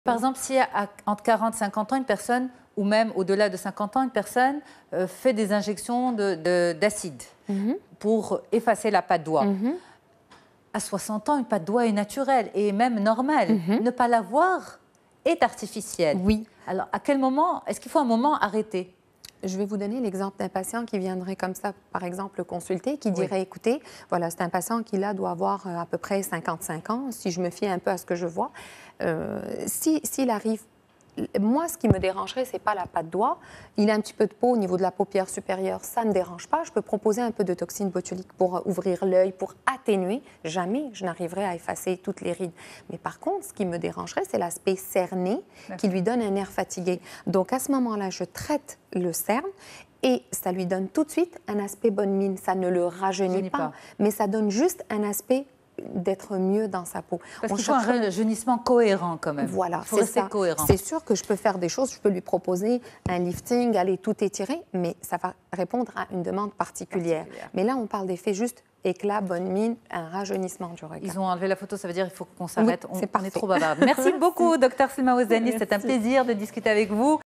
Par exemple, si entre 40 et 50 ans, une personne, ou même au-delà de 50 ans, une personne fait des injections d'acide pour effacer la patte d'oie. À 60 ans, une patte d'oie est naturelle et même normale. Ne pas l'avoir est artificiel. Oui. Alors, à quel moment, est-ce qu'il faut un moment arrêter? Je vais vous donner l'exemple d'un patient qui viendrait comme ça, par exemple, consulter, qui dirait, écoutez, voilà, c'est un patient qui, là, doit avoir à peu près 55 ans, si je me fie un peu à ce que je vois. S'il arrive, moi, ce qui me dérangerait, c'est pas la patte d'oie. Il a un petit peu de peau au niveau de la paupière supérieure, ça ne me dérange pas. Je peux proposer un peu de toxine botulique pour ouvrir l'œil, pour atténuer. Jamais je n'arriverai à effacer toutes les rides. Mais par contre, ce qui me dérangerait, c'est l'aspect cerné qui lui donne un air fatigué. Donc, à ce moment-là, je traite le cerne et ça lui donne tout de suite un aspect bonne mine. Ça ne le rajeunit pas, mais ça donne juste un aspect d'être mieux dans sa peau. Parce qu'il faut un rajeunissement cohérent quand même. Voilà, c'est ça. C'est sûr que je peux faire des choses, je peux lui proposer un lifting, aller tout étirer, mais ça va répondre à une demande particulière. Mais là, on parle d'effet juste éclat, bonne mine, un rajeunissement du regard. Ils ont enlevé la photo, ça veut dire qu'il faut qu'on s'arrête. Oui, on est trop bavarde. Merci beaucoup, Dr Selma Ouzani. C'est un plaisir de discuter avec vous.